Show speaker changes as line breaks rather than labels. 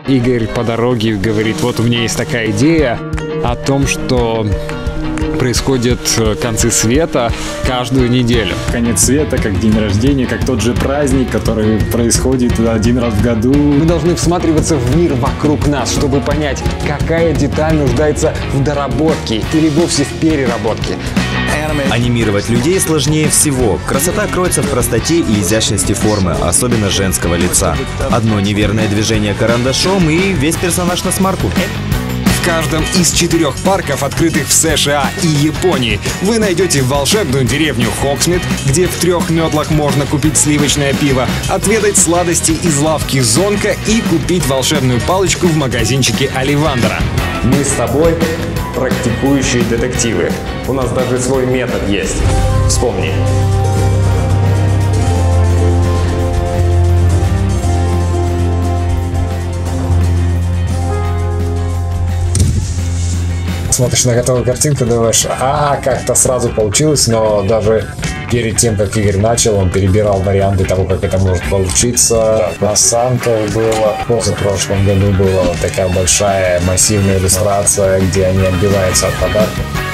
Игорь по дороге говорит: вот у меня есть такая идея о том, что происходят концы света каждую неделю.
Конец света, как день рождения, как тот же праздник, который происходит один раз в году.
Мы должны всматриваться в мир вокруг нас, чтобы понять, какая деталь нуждается в доработке или вовсе в переработке.
Анимировать людей сложнее всего. Красота кроется в простоте и изящности формы, особенно женского лица. Одно неверное движение карандашом и весь персонаж на смарку.
В каждом из 4 парков, открытых в США и Японии, вы найдете волшебную деревню Хоксмит, где в 3 метлах можно купить сливочное пиво, отведать сладости из лавки Зонка и купить волшебную палочку в магазинчике Оливандера.
Мы с тобой практикующие детективы. У нас даже свой метод есть. Вспомни. Смотришь на готовую картинку, думаешь, как-то сразу получилось, но даже перед тем, как Игорь начал, он перебирал варианты того, как это может получиться. На санках было, в позапрошлом году была вот такая большая массивная иллюстрация, где они отбиваются от подарков.